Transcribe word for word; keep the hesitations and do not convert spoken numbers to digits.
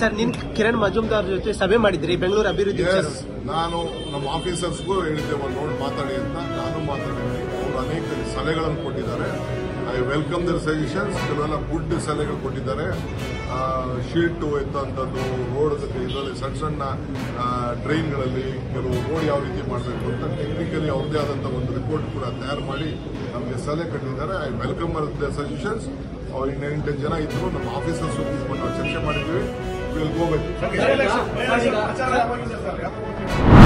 Sir ನಿನ್ ಕಿರಣ್ ಮಜುಮ್ದಾರ್ ಜೊತೆ ಸಭೆ ಮಾಡಿದ್ರಿ ಬೆಂಗಳೂರು ಅಭಿವೃದ್ಧಿ. ನಾನು ನಮ್ಮ ಆಫೀಸರ್ಸ್ಗೂ ಹೇಳಿದ್ದೆ ಒಂದು ನೋಡಿ ಮಾತಾಡಿ ಅಂತ. ನಾನು ಮಾತಾಡಿದ್ದೀನಿ. ಅವರು ಅನೇಕ ಸಲಹೆಗಳನ್ನು ಕೊಟ್ಟಿದ್ದಾರೆ. I welcome their suggestions. ಕೆಲವೆಲ್ಲ ಗುಡ್ ಸಲಹೆಗಳು ಕೊಟ್ಟಿದ್ದಾರೆ. ಶೀಟು ಎತ್ತಂಥದ್ದು, ರೋಡ್ ಇದರಲ್ಲಿ ಸಣ್ಣ ಸಣ್ಣ ಟ್ರೈನ್ಗಳಲ್ಲಿ ಕೆಲವು ರೋಡ್ ಯಾವ ರೀತಿ ಮಾಡಬೇಕು ಅಂತ ಟೆಕ್ನಿಕಲಿ ಅವ್ರದ್ದೇ ಆದಂಥ ಒಂದು ರಿಪೋರ್ಟ್ ಕೂಡ ತಯಾರು ಮಾಡಿ ನಮಗೆ ಸಲಹೆ ಕೊಟ್ಟಿದ್ದಾರೆ. I welcome the suggestions. ಅವ್ರು ಇನ್ನು ಎಂಟು ಜನ ಇದ್ರು. ನಮ್ಮ ಆಫೀಸರ್ಸ್ ಕೂತ್ಕೊಂಡು ನಾವು ಚರ್ಚೆ ಮಾಡಿದ್ದೀವಿ. Will go with